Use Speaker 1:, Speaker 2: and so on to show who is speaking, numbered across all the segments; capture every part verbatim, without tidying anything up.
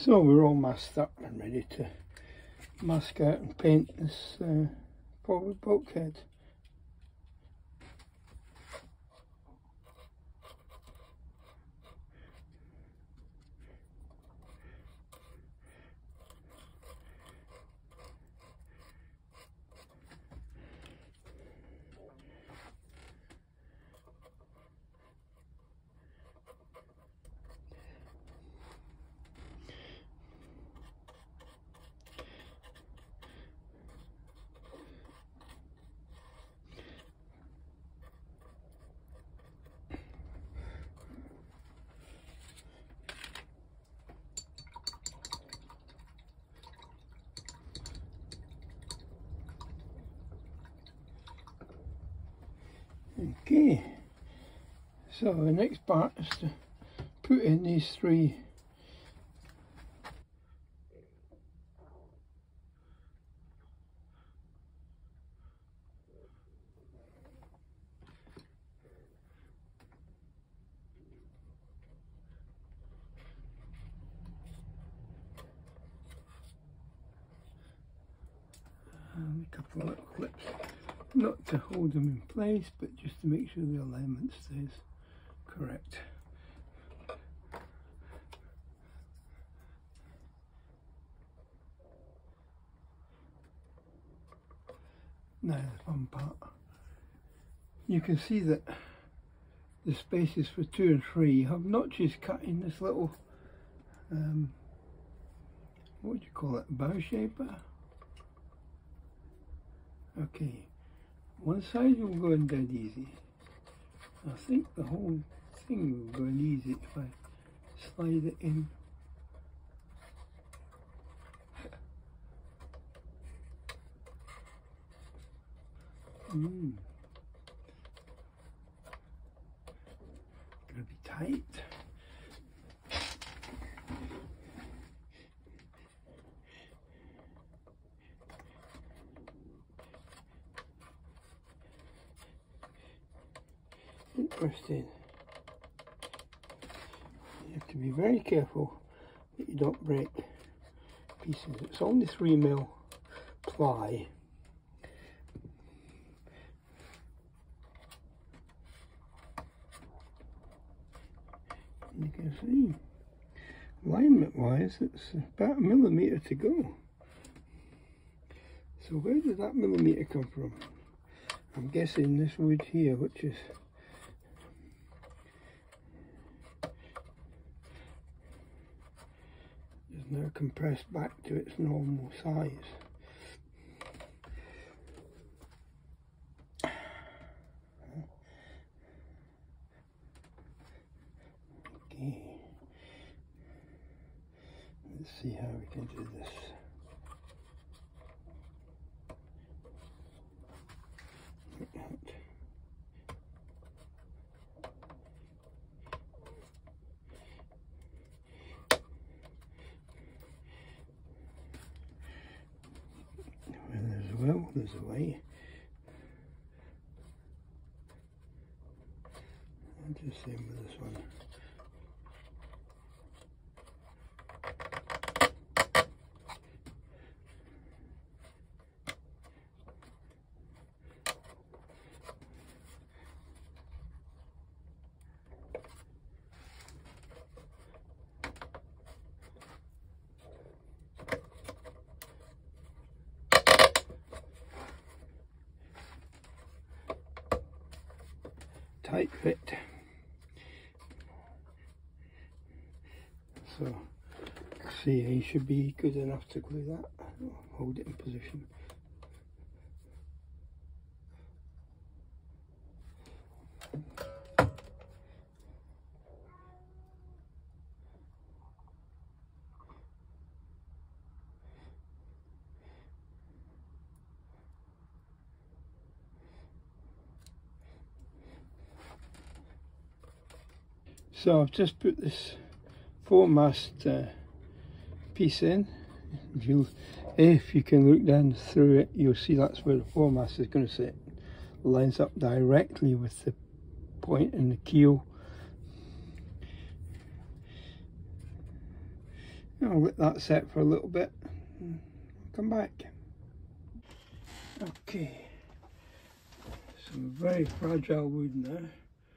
Speaker 1: So we're all masked up and ready to mask out and paint this uh, forward bulkhead. Okay, so the next part is to put in these three and a couple of little clips, not to hold them in place but just to make sure the alignment stays correct. Now the fun part. You can see that the spaces for two and three have notches cut in this little, um, what would you call it, bow shaper? Okay, one side will go in dead easy. I think the whole thing will go in easy if I slide it in. Mm. Gonna be tight. Interesting. You have to be very careful that you don't break pieces. It's only three mil ply. You can see, alignment wise, it's about a millimetre to go. So where did that millimetre come from? I'm guessing this wood here, which is is now compressed back to its normal size. Okay, let's see how we can do this. Where there's a will, there's a way. I'll do the same with this one. Tight fit. So C A should be good enough to glue that. Hold it in position. So I've just put this four mast uh, piece in. If you, if you can look down through it, you'll see that's where the four mast is going to sit. Lines up directly with the point in the keel. I'll let that set for a little bit and I'll come back. Okay, some very fragile wood now.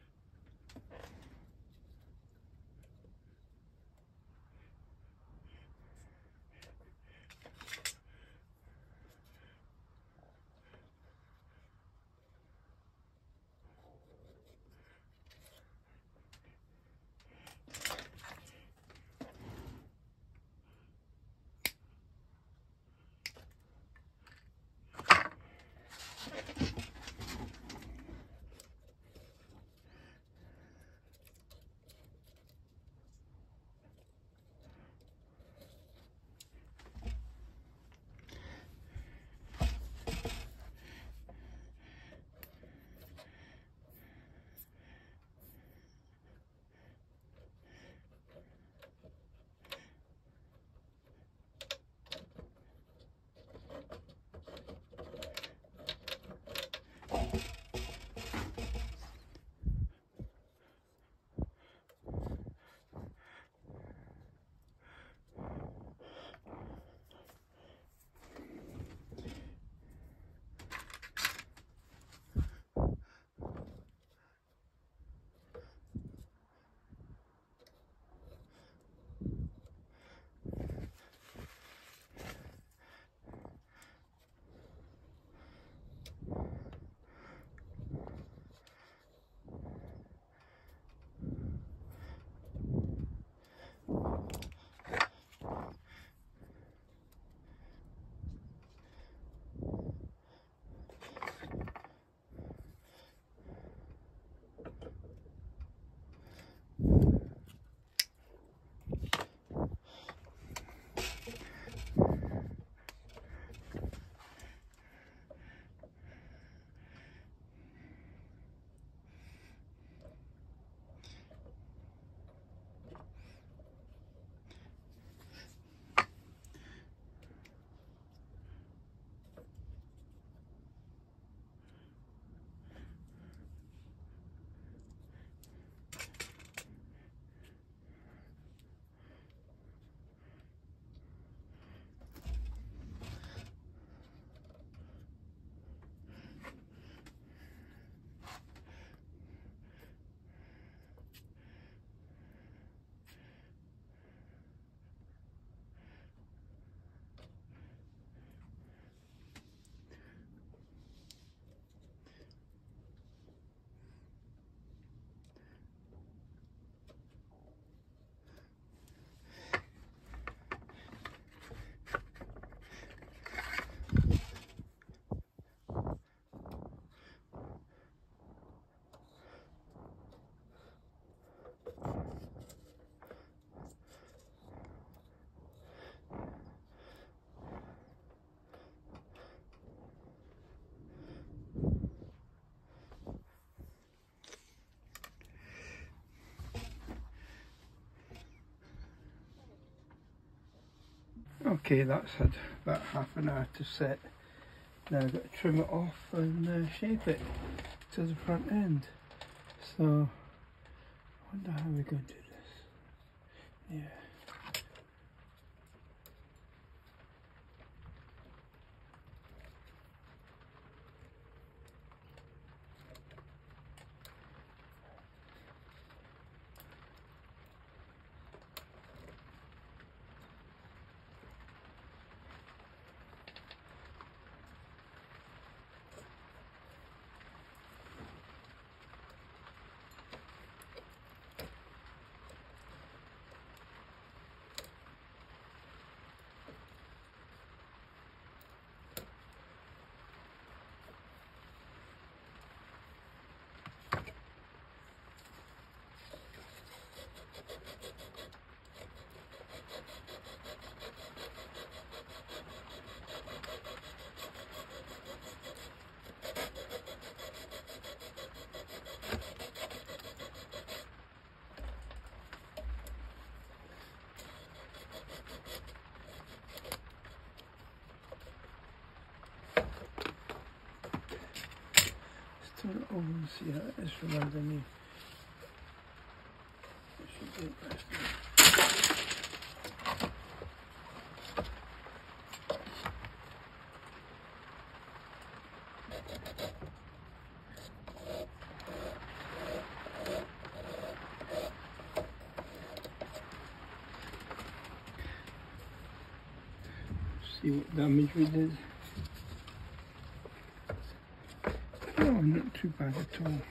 Speaker 1: Okay, that's had about half an hour to set. Now I've got to trim it off and uh, shape it to the front end. So, I wonder how we're going to do this. Yeah. Turn it over and see how it is from underneath. It should be interesting. see what damage we did. Oh, not too bad at all.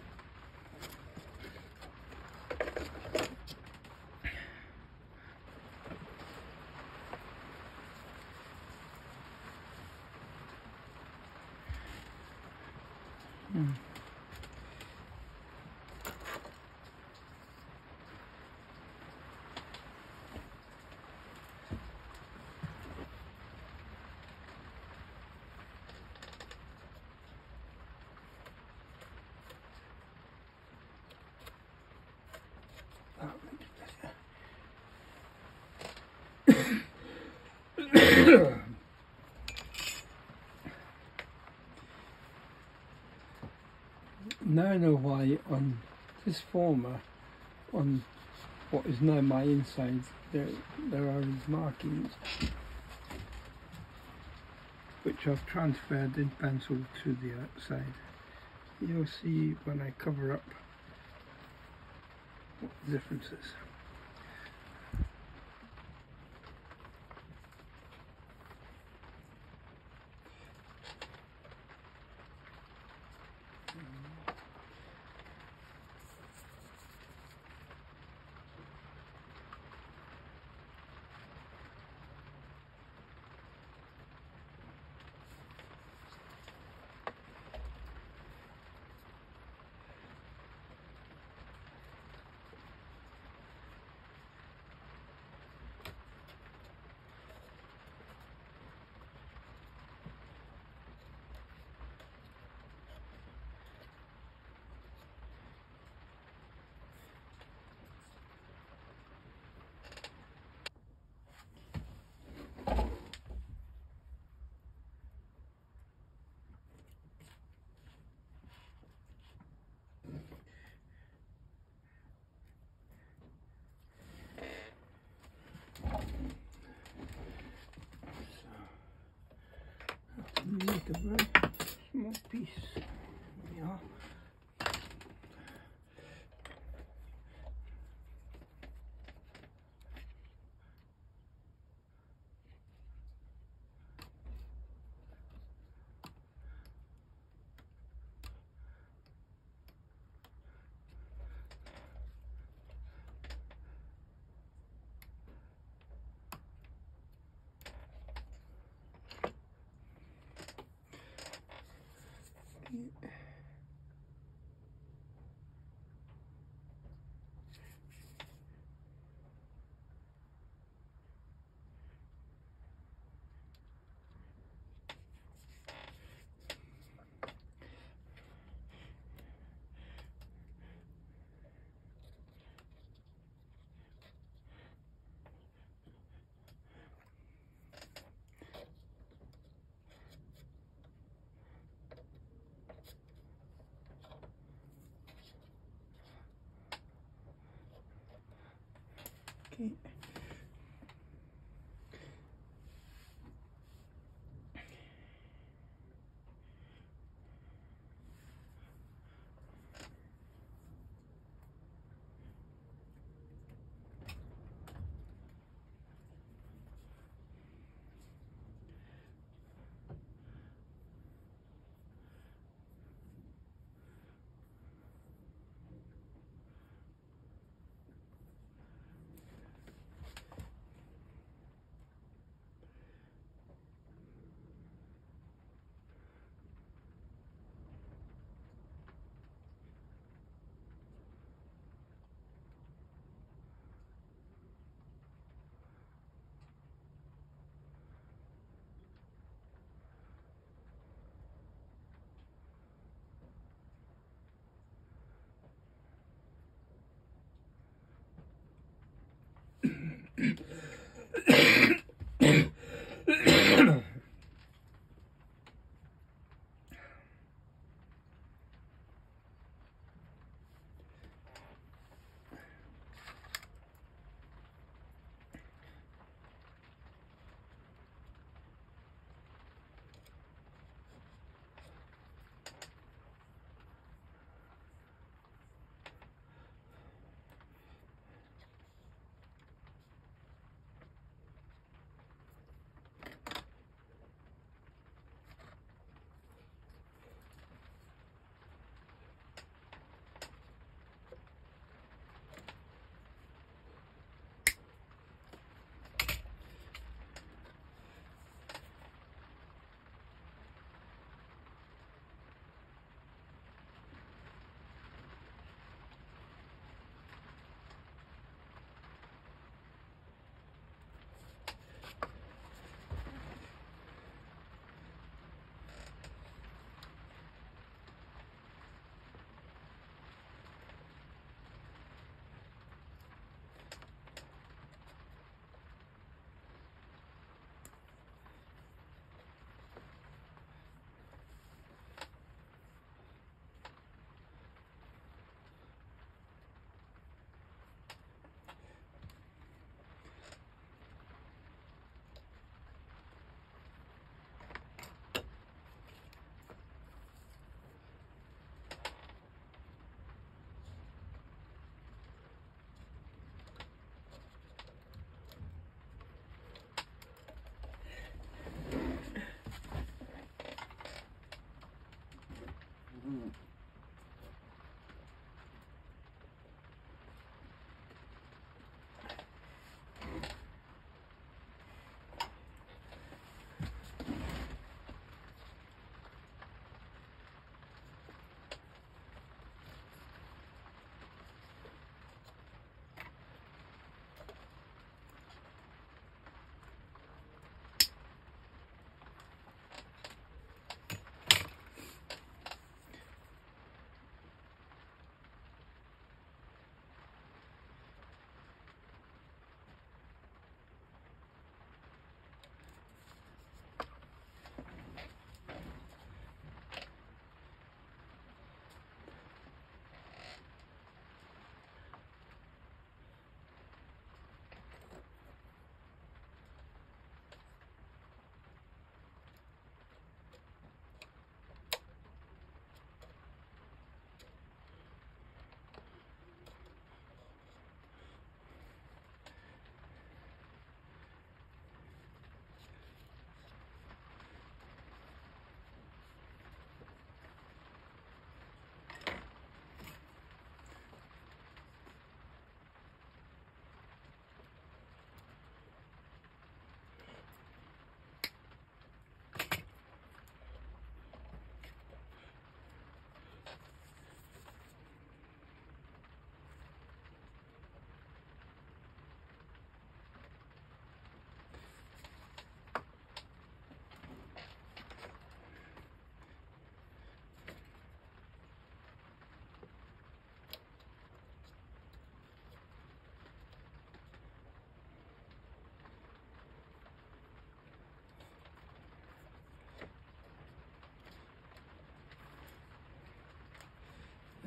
Speaker 1: Hmm. Now I know why on this former, on what is now my inside, there there are these markings which I've transferred in pencil to the outside. You'll see when I cover up what the difference is. Make a very small piece. Yeah. Okay.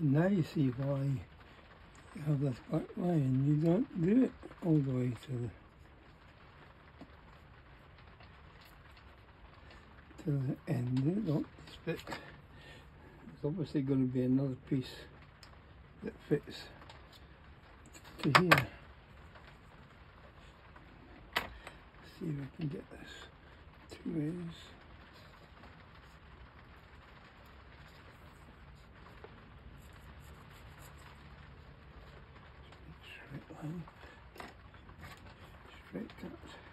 Speaker 1: And now you see why you have this black line. You don't do it all the way to the to the end. Not this bit. There's obviously going to be another piece that fits to here. Let's see if I can get this two ways. Straight line, straight cut.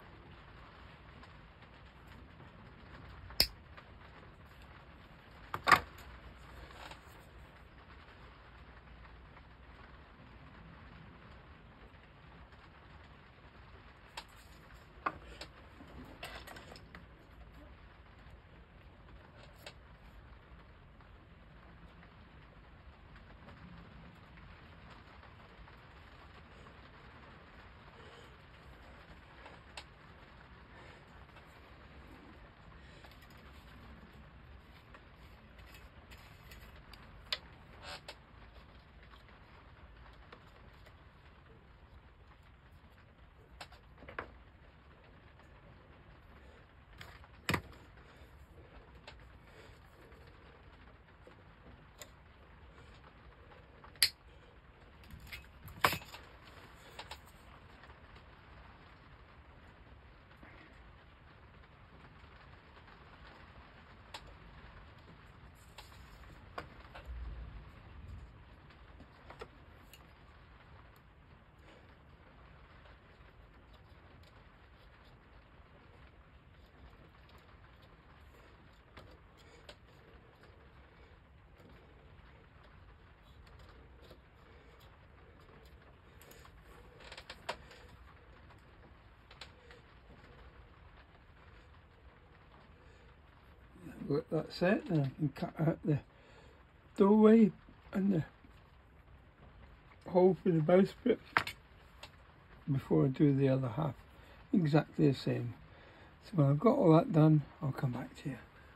Speaker 1: That's it, then I can cut out the doorway and the hole for the bowsprit before I do the other half. Exactly the same. So when I've got all that done, I'll come back to you.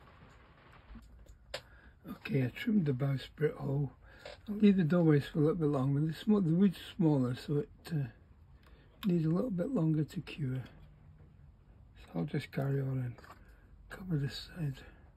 Speaker 1: Okay, I trimmed the bowsprit hole. I'll leave the doorways for a little bit longer. The, small, the wood's smaller, so it uh, needs a little bit longer to cure. So I'll just carry on and cover this side.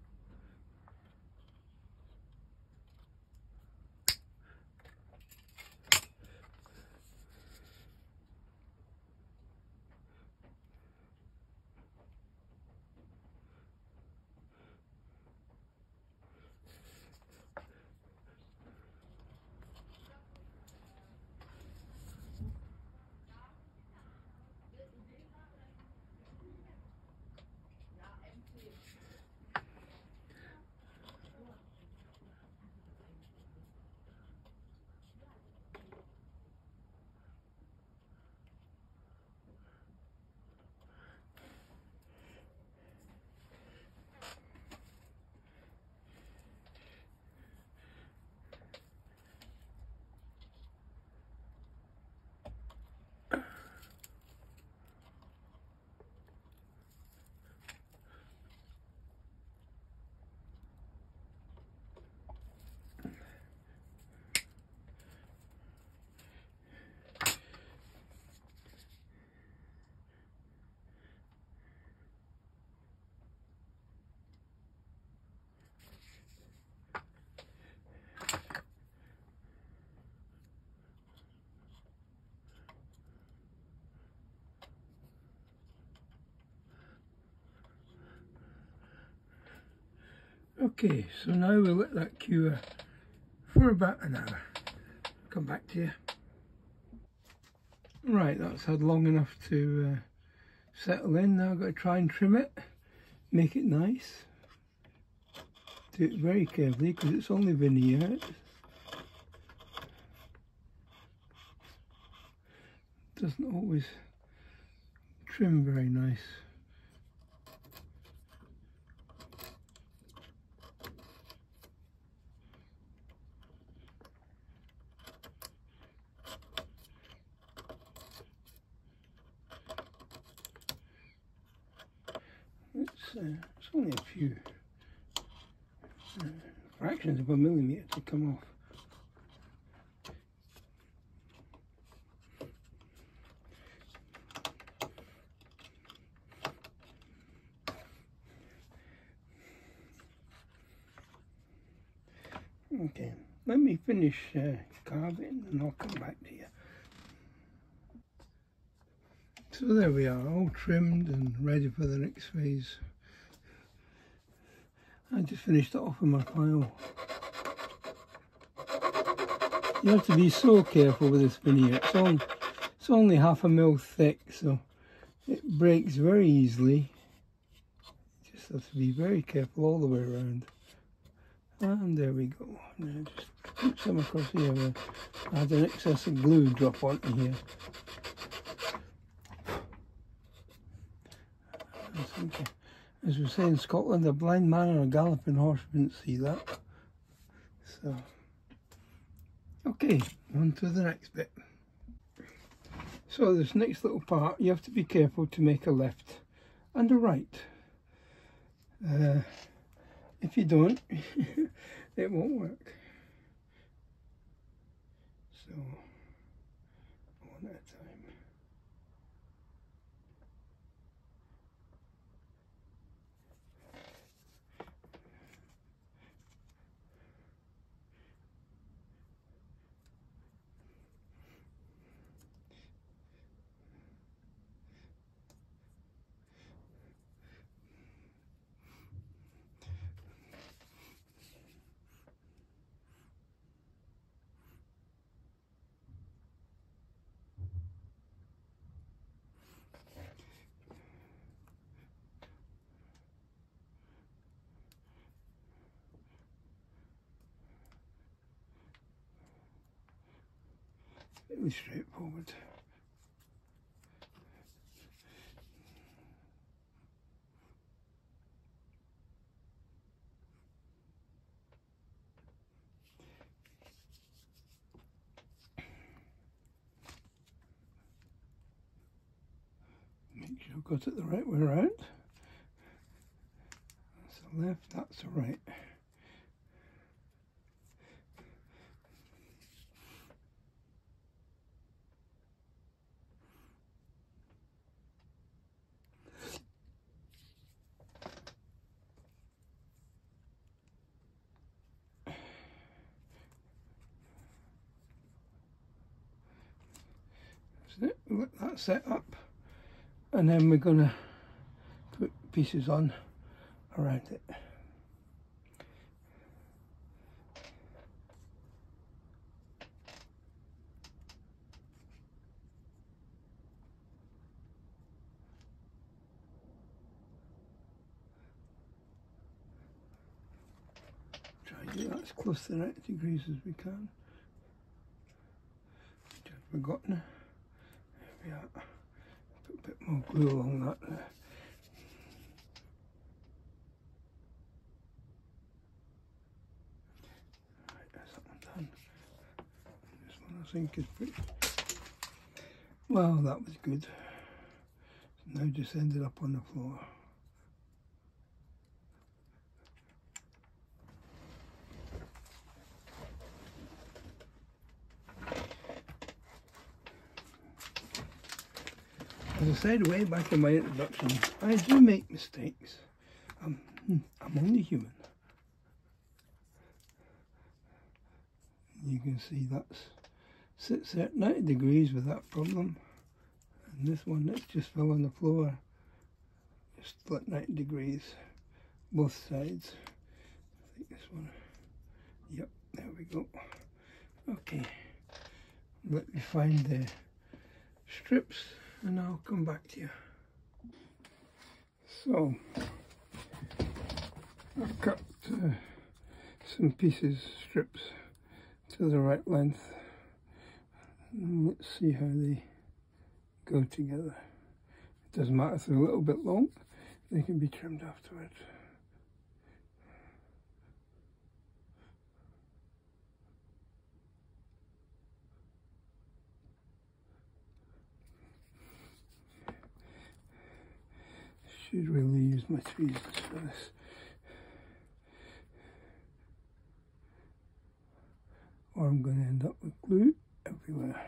Speaker 1: Okay, so now we'll let that cure for about an hour. Come back to you. Right, that's had long enough to uh, settle in. Now I've got to try and trim it, make it nice. Do it very carefully because it's only veneer. It doesn't always trim very nice. It's, uh, it's only a few uh, fractions of a millimetre to come off. Okay, let me finish uh, carving and I'll come back to you. So there we are, all trimmed and ready for the next phase. I just finished it off with my file. You have to be so careful with this veneer. It's, on, it's only half a mil thick, so it breaks very easily. You just have to be very careful all the way around. And there we go. Now just put some across here. I had an excess of glue drop onto here. As we say in Scotland, a blind man on a galloping horse wouldn't see that. So, okay, on to the next bit. So this next little part, you have to be careful to make a left and a right. Uh, if you don't, it won't work. So, one at a time. Really straightforward. Make sure I've got it the right way around. That's the left, that's the right. Let that set up, and then we're going to put pieces on around it. Try and get that as close to ninety degrees as we can. Which I've forgotten. There we are. Put a bit more glue along that there. Right, that's that one done. This one I think is pretty... Well, that was good. So now just ended up on the floor. As I said way back in my introduction, I do make mistakes. I'm, I'm only human. You can see that sits at ninety degrees without problem. And this one that's just fell on the floor, just at ninety degrees, both sides. I think this one, yep, there we go. Okay, let me find the strips and I'll come back to you. So, I've cut uh, some pieces, strips, to the right length. And let's see how they go together. It doesn't matter if they're a little bit long, they can be trimmed afterwards. Should really use my tweezers for this. Or I'm going to end up with glue everywhere.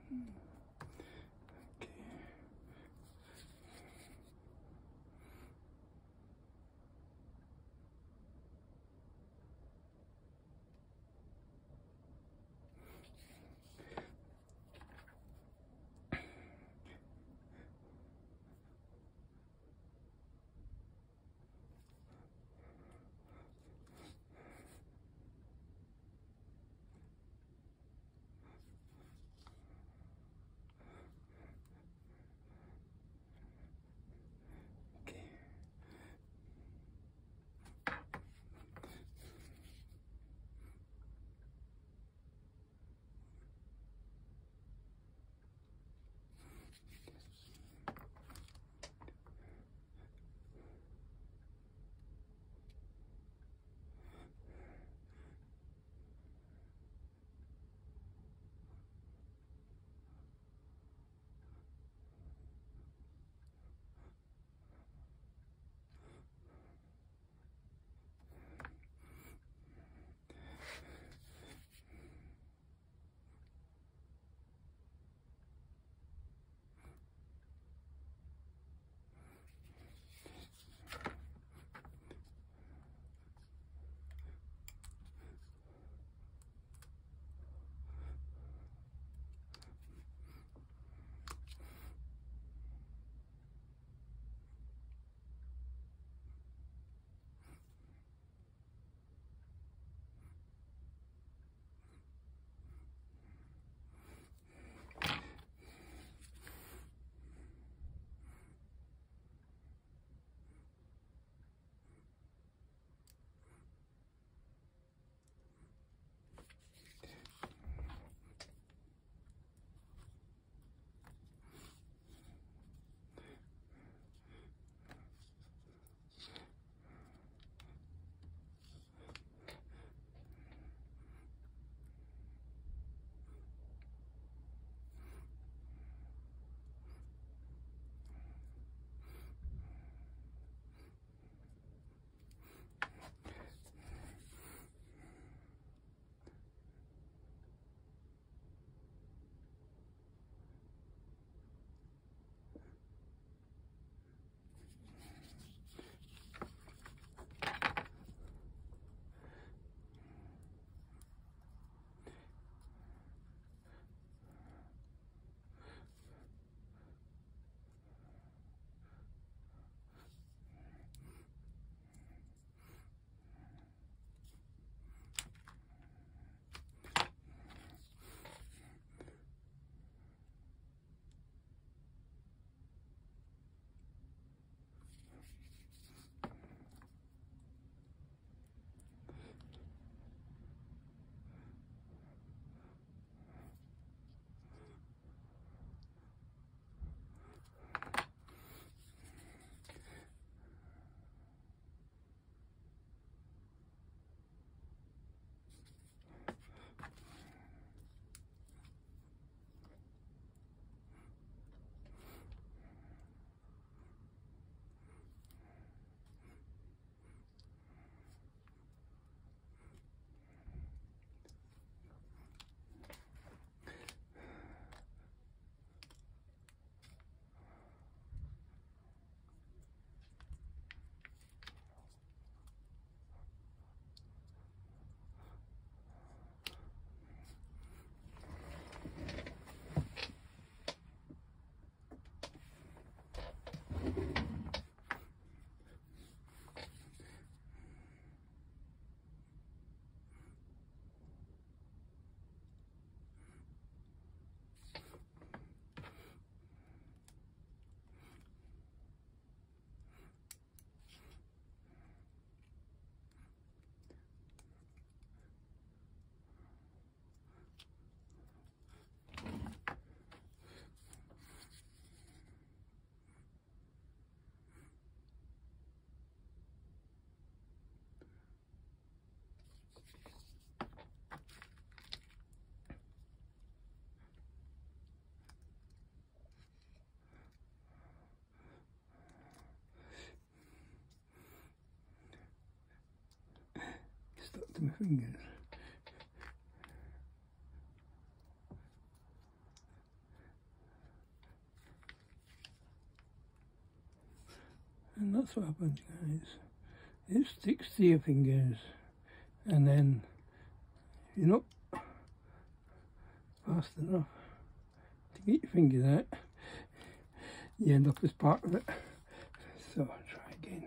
Speaker 1: Stuck to my fingers. And that's what happens, guys. It sticks to your fingers, and then if you're not fast enough to get your fingers out, you end up as part of it. So try again.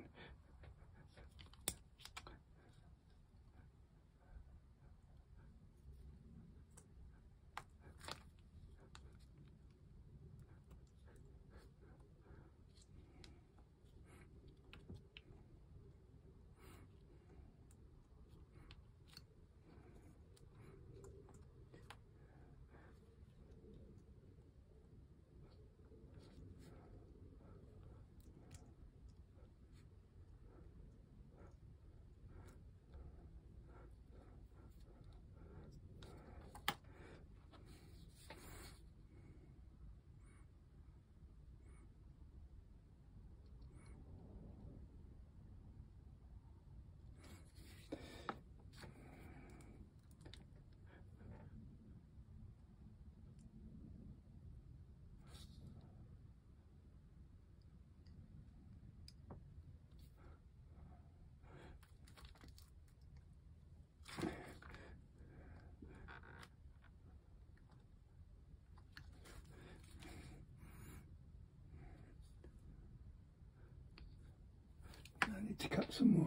Speaker 1: I need to cut some more.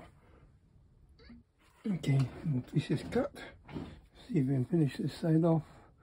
Speaker 1: Okay, more pieces cut. See if we can finish this side off.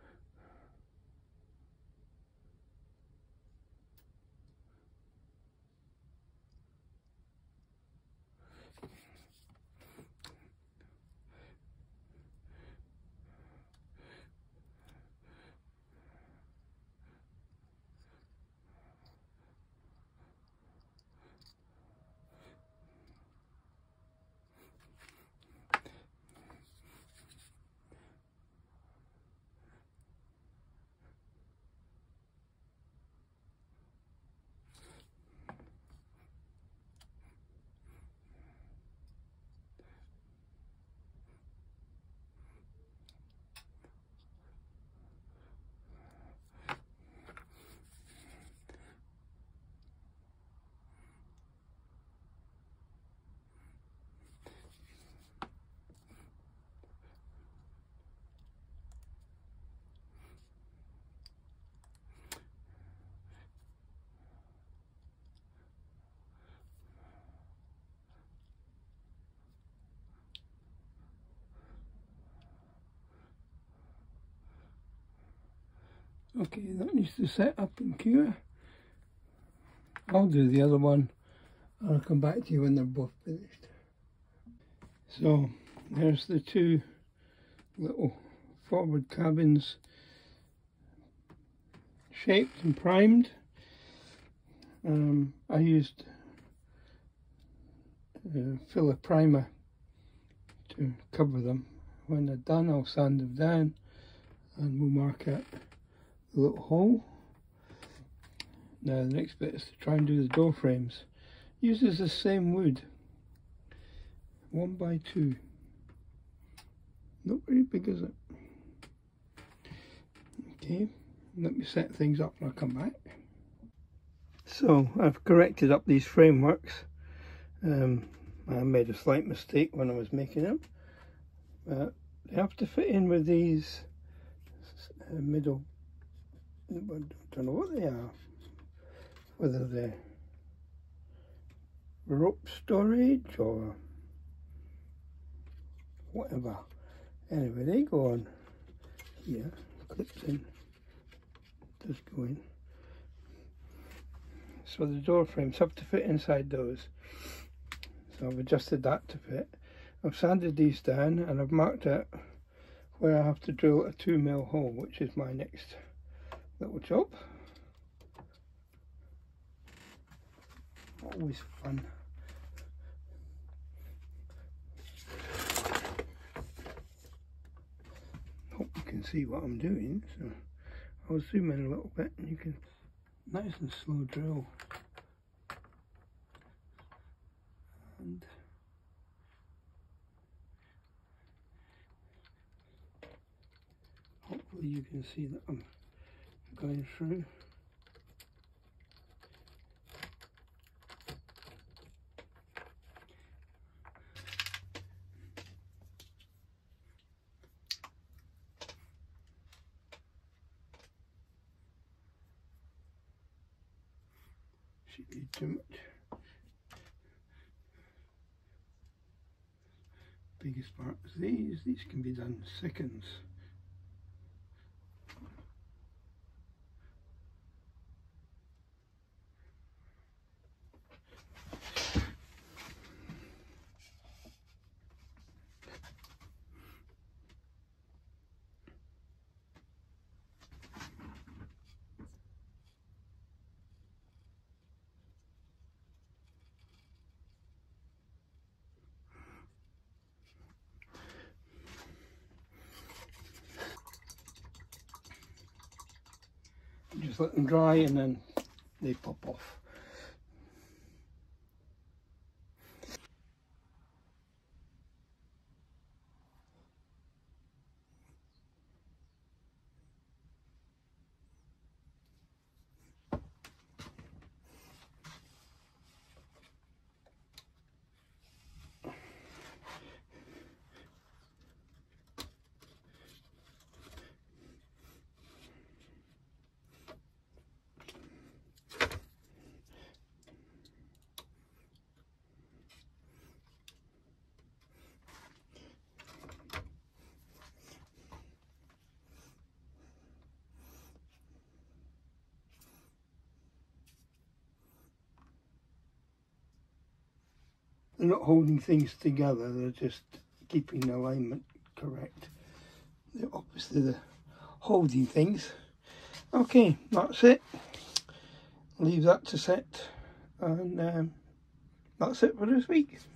Speaker 1: Okay, that needs to set up and cure. I'll do the other one. I'll come back to you when they're both finished. So there's the two little forward cabins shaped and primed. Um, I used uh, filler primer to cover them. When they're done, I'll sand them down and we'll mark out the little hole. Now the next bit is to try and do the door frames. Uses the same wood, one by two. Not very big, is it? Okay, let me set things up and I'll come back. So I've corrected up these frameworks. Um, I made a slight mistake when I was making them. Uh, they have to fit in with these uh, middle, I don't know what they are, whether they're rope storage or whatever. Anyway, they go on here, clips in, does go in. So the door frames have to fit inside those. So I've adjusted that to fit. I've sanded these down and I've marked out where I have to drill a two mil hole, which is my next little job. Always fun. Hope you can see what I'm doing. So I'll zoom in a little bit and you can nice and slow drill. And hopefully you can see that I'm going through. Shouldn't need too much. Biggest part is these. These can be done in seconds. Just let them dry and then they pop off. They're not holding things together, they're just keeping the alignment correct. They're obviously the holding things. Okay, that's it. Leave that to set, and um, that's it for this week.